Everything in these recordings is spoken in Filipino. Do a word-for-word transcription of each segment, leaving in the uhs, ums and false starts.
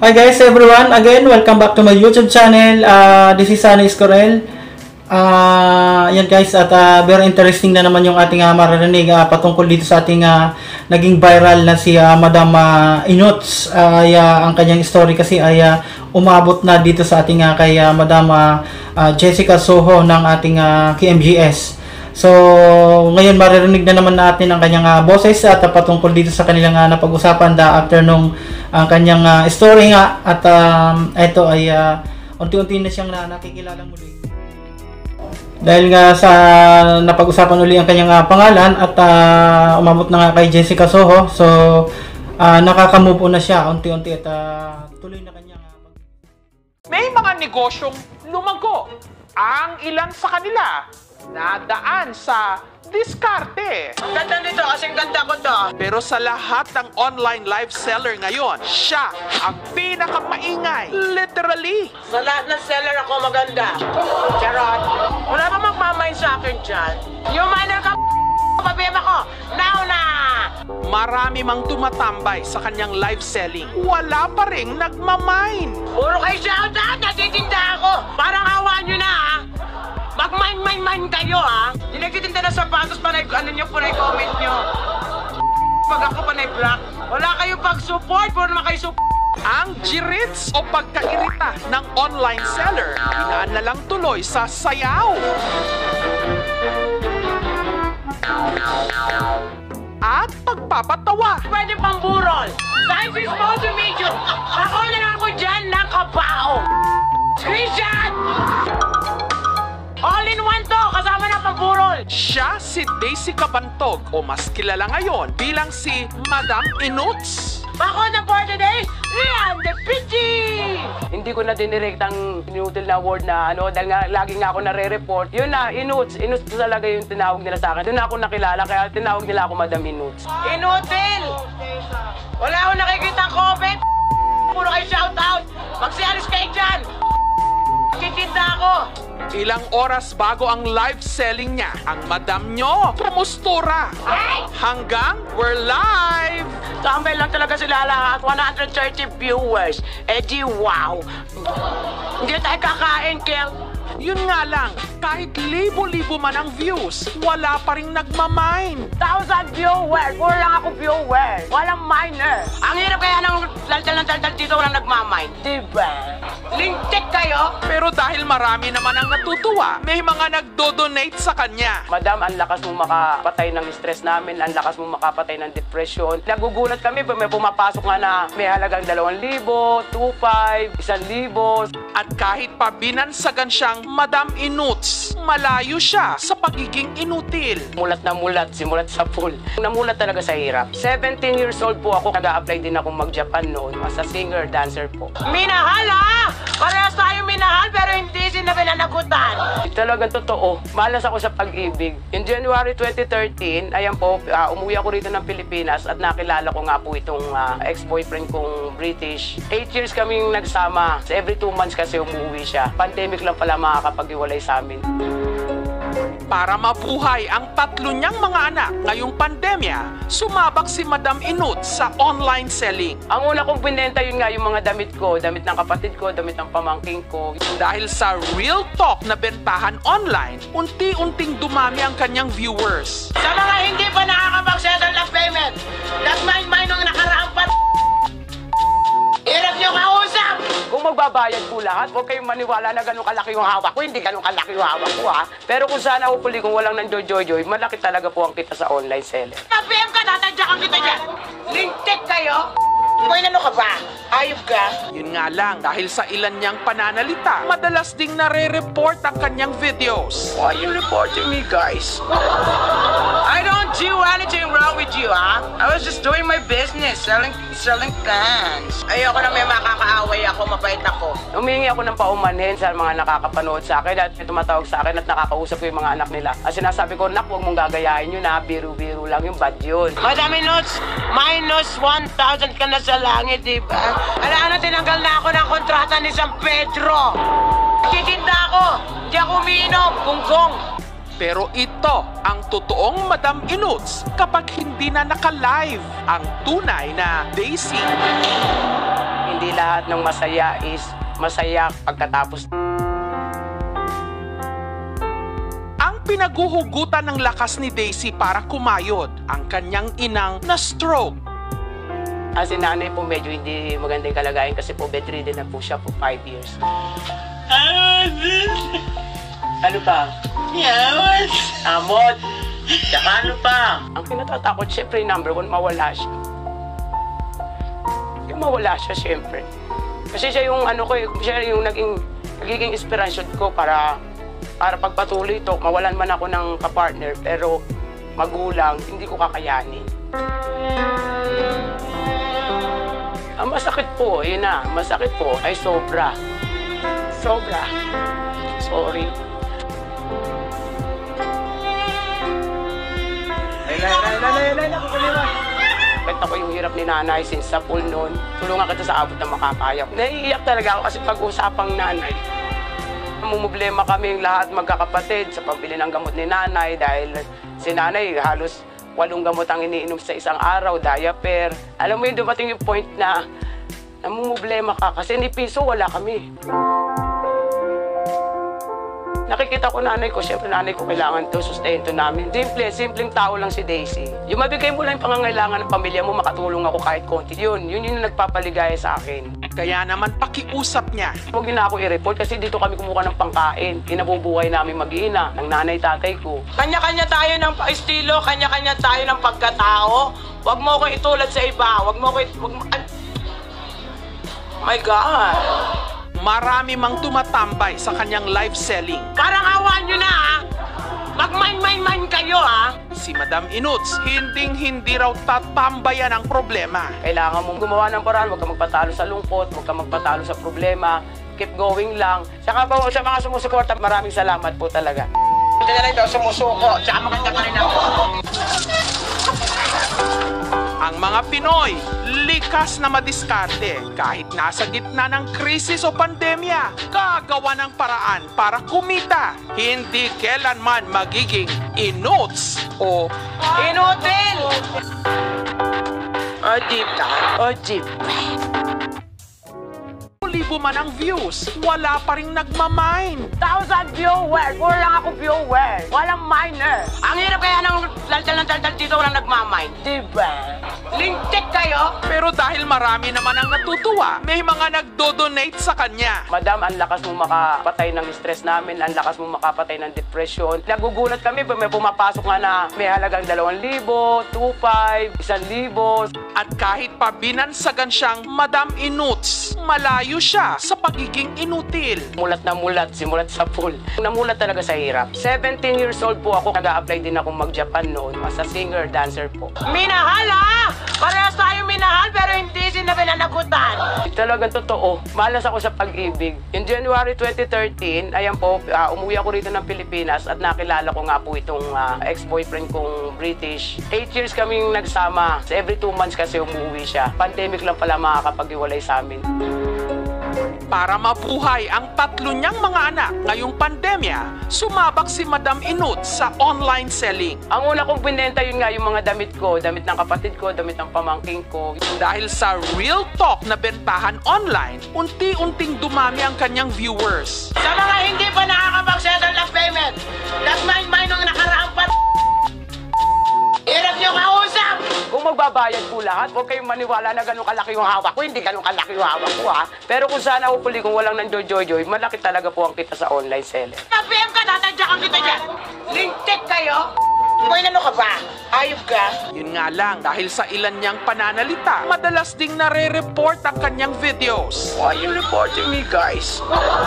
Hi guys, everyone. Again, welcome back to my YouTube channel. Uh, this is Escorel. Uh, yan guys, at uh, very interesting na naman yung ating uh, maririnig uh, patungkol dito sa ating uh, naging viral na si uh, Madam uh, Inutzz. Uh, uh, ang kanyang story kasi ay uh, umabot na dito sa ating uh, kay uh, Madam uh, uh, Jessica Soho ng ating uh, K M J S. So, ngayon maririnig na naman natin ang kanyang uh, boses at uh, patungkol dito sa kanilang uh, napag-usapan da after nung ang uh, kanyang uh, story nga at um, ito ay uh, unti-unti na siyang na nakikilala muli. Dahil nga sa napag-usapan uli ang kanyang uh, pangalan at uh, umabot na nga kay Jessica Soho. So, uh, nakaka-move on na siya unti-unti at uh, tuloy na kanyang uh, may mga negosyong lumago. Ang ilan sa kanila nadaan sa diskarte. Ang ganda nito kasing ganda ko to. Pero sa lahat ng online live seller ngayon, siya ang pinakamaingay. Literally. Sa lahat ng seller ako maganda. Charot. Wala ba magmamain sa akin dyan? Yung minor ka pabema ko. Now na! Marami mang tumatambay sa kanyang live selling. Wala pa rin nagmamine. Puro kayo shoutout, natitinda ako. Parang awa nyo na ha. Mag-mine-mine-mine kayo ha. Yung nagtitinda na sapatos, panay, ano nyo, panay comment nyo. Pag ako panay black, wala kayong pag-support, puro naman kayo support. Ang jirits o pagkairita ng online seller, inaan na lang tuloy sa sayaw. At pagpapatawa. Pwede pang burol. Size is small to medium. Ako na lang ako dyan ng kabao. Screenshot! All in one to, kasama na pang burol. Siya si Daisy Kabantog o mas kilala ngayon bilang si Madam Inutzz. Bako na for today, Rian the Pichi! Hindi ko na dinirect ang inutil na word na ano, dahil nga lagi nga ako nare-report. Yun na, Inutzz. Inutzz talaga yung tinawag nila sa akin. Doon ako nakilala, kaya tinawag nila ako Madam Inutzz. Inutil! Wala akong nakikita comment. Puro kayo shoutout. Magsialis kayo dyan. Titinda ako. Ilang oras bago ang live selling niya, ang madam nyo, pumustura. Hanggang we're live! Tambay lang talaga sila lahat. one hundred thirty viewers. Eh di wow. Hindi tayo kakain, Kel. Yun nga lang, kahit libo-libo man ang views, wala pa rin nagmamine. Thousand viewers. Puro lang ako viewers. Walang miner. Ang hirap kaya ng daldal ng daldal dito walang nagmamine. Diba? Lintik kayo. Pero dahil marami naman ang natutuwa, may mga nagdo-donate sa kanya. Madam, ang lakas mo makapatay ng stress namin, ang lakas mo makapatay ng depression. Nagugulat kami, may pumapasok nga na may halagang dalawang libo, two five, isang libo. At kahit pa binansagan siyang Madam Inutzz, malayo siya sa pagiging inutil. Mulat na mulat, simulat sa pool. Namulat talaga sa hirap. seventeen years old po ako, nag-a-apply din akong mag-Japan noon as a singer, dancer po. Minahal ha! Parehas tayo minahal pero hindi sila pinanagutan. Talagang totoo. Malas ako sa pag-ibig. In January twenty thirteen, ayan po, uh, umuwi ako rito ng Pilipinas at nakilala ko nga po itong uh, ex-boyfriend kong British. Eight years kaming nagsama. Every two months kasi umuwi siya. Pandemic lang pala makakapag-iwalay sa amin. Para mabuhay ang tatlo niyang mga anak ngayong pandemya, sumabak si Madam Inutzz sa online selling. Ang una kong binenta yun nga yung mga damit ko, damit ng kapatid ko, damit ng pamangking ko. Dahil sa real talk na bentahan online, unti-unting dumami ang kanyang viewers. Sa mga hindi pa nakakapag-settle ng payment, nag-mind-mind nung nakaraang pa... Hirap niyo kausap! Kung magbabayad po lahat, huwag kayong maniwala na gano'ng kalaki yung hawak ko. Hindi gano'ng kalaki yung hawak ko, ha? Pero kung sana hopefully kung walang nanjojojoy, malaki talaga po ang kita sa online seller. P M ka, tatadyakan kita dyan! Lintik kayo! Boy, ano ka ba? Ayop ka? Yun nga lang, dahil sa ilan niyang pananalita, madalas ding nare-report ang kanyang videos. Why are you reporting me, guys? I don't do anything wrong with you, ha? I was just doing my business, selling selling pants. Ayoko na may makakaaway ako, mabait ako. Humingi ako ng paumanhin sa mga nakakapanood sa akin at may tumatawag sa akin at nakakausap ko yung mga anak nila. At sinasabi ko, nak, huwag mong gagayahin yun, ha? Biro-biro lang yung bad yun. Madam Inutzz, minus one thousand ka na sa langit, di ba? Alam na, tinanggal na ako ng kontrata ni San Pedro. Titinda ako, hindi ako umiinom, gunggong. Pero ito ang totoong Madam Inutzz kapag hindi na naka-live ang tunay na Daisy. Hindi lahat ng masaya is masaya pagkatapos. Ang pinaguhugutan ng lakas ni Daisy para kumayod ang kanyang inang na stroke. As in, nanay po medyo hindi magandang kalagayan kasi po bedridden na po siya for five years. Ano pa? Yes! Amot! Tsaka ano pa? Ang kinatatakot, syempre, number one, mawala siya. Yung mawala siya, syempre. Kasi siya yung, ano ko, siya yung naging, nagiging inspiration ko para, para pagpatuloy ito, mawalan man ako ng kapartner, pero magulang, hindi ko kakayanin. Ang masakit po, yun na, masakit po, ay sobra. Sobra. Sorry. Ay, ay, ay, ay, ay, ay, ay, Kahit ako yung hirap ni nanay since sa pool noon, tulungan kita sa abot na makakaya. Naiiyak talaga ako kasi pag-usapang nanay. Namumblema kaming lahat magkakapatid sa pambili ng gamot ni nanay dahil si nanay halos walong gamot ang iniinom sa isang araw, diaper. Alam mo yun, dumating yung point na namumblema ka kasi ni piso wala kami. Nakikita ko nanay ko, siyempre nanay ko kailangan to, sustento namin. Simple, simpleng tao lang si Daisy. Yung mabigay mo lang yung pangangailangan ng pamilya mo, makatulong ako kahit konti. Yun, yun yung nagpapaligaya sa akin. Kaya naman pakiusap niya. Huwag niyo na ako i-report kasi dito kami kumuha ng pangkain. Kinabubuhay namin mag-iina, ng nanay tatay ko. Kanya-kanya tayo ng estilo, kanya-kanya tayo ng pagkatao. Huwag mo ko itulad sa iba. Huwag mo ko it... Wag mo... My God! Marami mang tumatambay sa kanyang live selling. Parang awan nyo na, ha? Mag-mine-mine-mine kayo, ha? Si Madam Inutzz, hinding-hindi raw tatambayan ang problema. Kailangan mong gumawa ng paraan, huwag ka magpatalo sa lungkot, huwag ka magpatalo sa problema. Keep going lang. Saka po sa mga sumusuporta, maraming salamat po talaga. Hindi na lang daw sumusuko, tsaka maganda pa rin ako. Ang mga Pinoy, likas na madiskarte. Kahit nasa gitna ng krisis o pandemya, gagawa ng paraan para kumita. Hindi kailanman magiging Inutzz o Inutil! O, jeep ka. O, jeep. libo man ang views, wala pa ring nagmamine. Thousand viewers! Puro lang ako viewers. Walang miner. Ang hirap kaya ng daldal ng daldal dito, walang nagmamine. Diba? Lintik kayo! Pero dahil marami naman ang natutuwa, may mga nagdo-donate sa kanya. Madam, ang lakas mo makapatay ng stress namin, ang lakas mo makapatay ng depression. Nagugulat kami, may pumapasok nga na may halagang dalawang libo, two five, isang libo. At kahit pa binansagan siyang Madam Inutzz, malayo siya sa pagiging inutil. Mulat na mulat, simulat sa pool. Namulat talaga sa hirap. seventeen years old po ako, nag-a-apply din akong mag-Japan noon as a singer, dancer po. Minahal, ha? Parehas tayo minahal, pero hindi sila pinanagutan. Talagang totoo. Malas ako sa pag-ibig. In January twenty thirteen, ayan po, uh, umuwi ako rito ng Pilipinas at nakilala ko nga po itong uh, ex-boyfriend kong British. Eight years kaming nagsama. Every two months kasi umuwi siya. Pandemic lang pala makakapag-iwalay sa amin. Para mabuhay ang tatlo niyang mga anak ngayong pandemya, sumabak si Madam Inutzz sa online selling. Ang una kong binenta yun nga yung mga damit ko, damit ng kapatid ko, damit ng pamangking ko. Dahil sa real talk na bentahan online, unti-unting dumami ang kanyang viewers. Sa mga hindi pa nakakapag-settle ng payment, nag-mind-mind nung nakaraang pa... Hirap niyo kausap! Kung magbabayad po lahat, huwag kayong maniwala na ganun kalaki yung hawak ko. Hindi ganun kalaki yung hawak ko, ha? Pero kung sana hopefully kung walang nanjojoy-joy, malaki talaga po ang kita sa online selling. P M ka, tatadyakan kita dyan! Lintik kayo! Boy, ano ka ba? Ayop ka? Yun nga lang, dahil sa ilan niyang pananalita, madalas ding nare-report ang kanyang videos. Why are you reporting me, guys?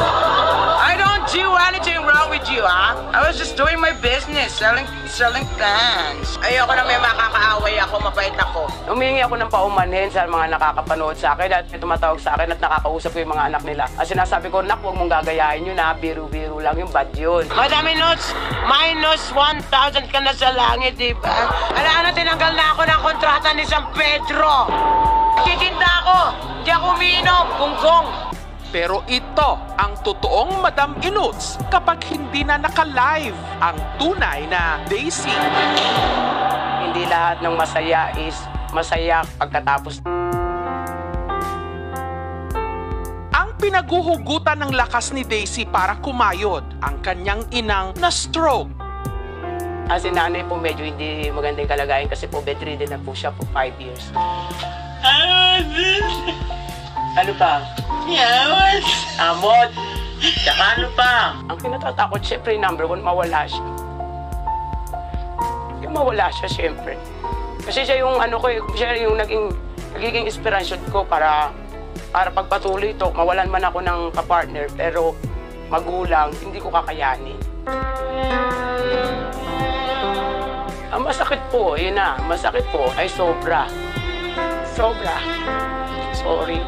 I don't do anything wrong with you, ha? I was just doing my business, selling selling pants. Ayoko na may makakaaway ako, mapait ako. Humingi ako ng paumanhin sa mga nakakapanood sa akin at may tumatawag sa akin at nakakausap ko yung mga anak nila. At sinasabi ko, nak, huwag mong gagayahin yun, ha? Biro-biro lang yung bad yun. Madam Inutzz, minus one thousand ka na sa langit, di ba? Ala na, tinanggal na ako ng kontrata ni San Pedro. Kikinda ako, hindi ako umiinom, gunggong. Pero ito ang totoong Madam Inutzz kapag hindi na naka-live ang tunay na Daisy. Hindi lahat ng masaya is masaya pagkatapos. pinaguhugutan ng lakas ni Daisy para kumayod ang kanyang inang na stroke. As in, nanay po medyo hindi magandang kalagayan kasi po bedridden na po siya for five years. Ano pa? Yawas! Amot! Tsaka ano pa? Ang kinatatakot, syempre, number one, mawala siya. Yung mawala siya, syempre. Kasi siya yung, ano ko, siya yung naging, nagiging inspiration ko para, para pagpatuloy ito, mawalan man ako ng kapartner, pero magulang, hindi ko kakayanin. Ang masakit po, yun na, masakit po, ay sobra. Sobra. Sorry.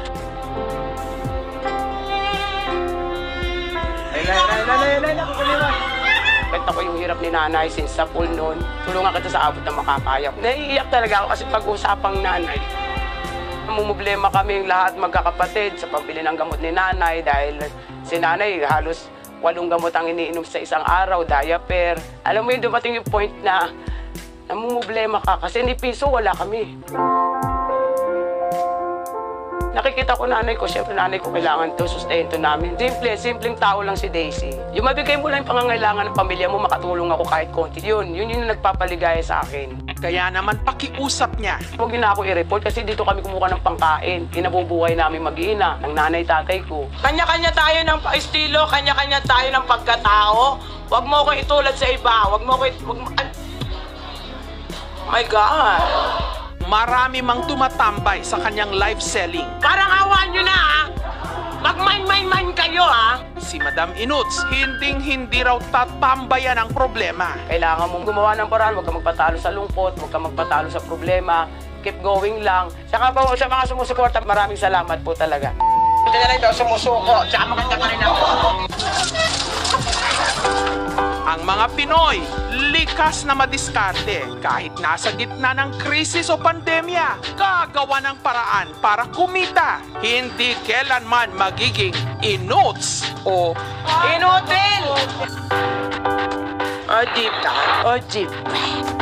Ay, ay, ay, ay, ay, ay, nakukuliwan. Kwenta ko yung hirap ni nanay since sa pool noon. Tulungan kita sa abot na makakaya. Naiiyak talaga ako kasi pag-usapang nanay. Namumblema kami lahat magkakapatid sa pambili ng gamot ni nanay dahil si nanay halos walong gamot ang iniinom sa isang araw, diaper. Alam mo yung dumating yung point na namumblema ka kasi ni piso wala kami. Nakikita ko nanay ko, siyempre nanay ko kailangan to, sustento namin. Simple, simpleng tao lang si Daisy. Yung mabigay mo lang yung pangangailangan ng pamilya mo, makatulong ako kahit konti. Yun, yun yung nagpapaligaya sa akin. Kaya naman pakiusap niya. Huwag na ako i-report kasi dito kami kumuha ng pangkain. Inabubuhay namin mag-iina, ng nanay tatay ko. Kanya-kanya tayo ng estilo, kanya-kanya tayo ng pagkatao. Huwag mo ko itulad sa iba. Huwag mo ko it... Wag mo... Oh my God! Marami mang tumatambay sa kanyang live selling. Parang awan nyo na, ha? Mag-mine-mine-mine kayo, ha? Si Madam Inutzz, hinding-hindi raw tatambayan ang problema. Kailangan mong gumawa ng paraan, huwag ka magpatalo sa lungkot, huwag ka magpatalo sa problema. Keep going lang. Saka po sa mga sumusuporta, maraming salamat po talaga. Hindi na lang ito, sumusuko. Tsaka maganda pa rin ako. Ang mga Pinoy, likas na madiskarte. Kahit nasa gitna ng krisis o pandemya, gagawa ng paraan para kumita. Hindi kailanman magiging Inutzz o Inutil! O, jeep ka. O, jeep.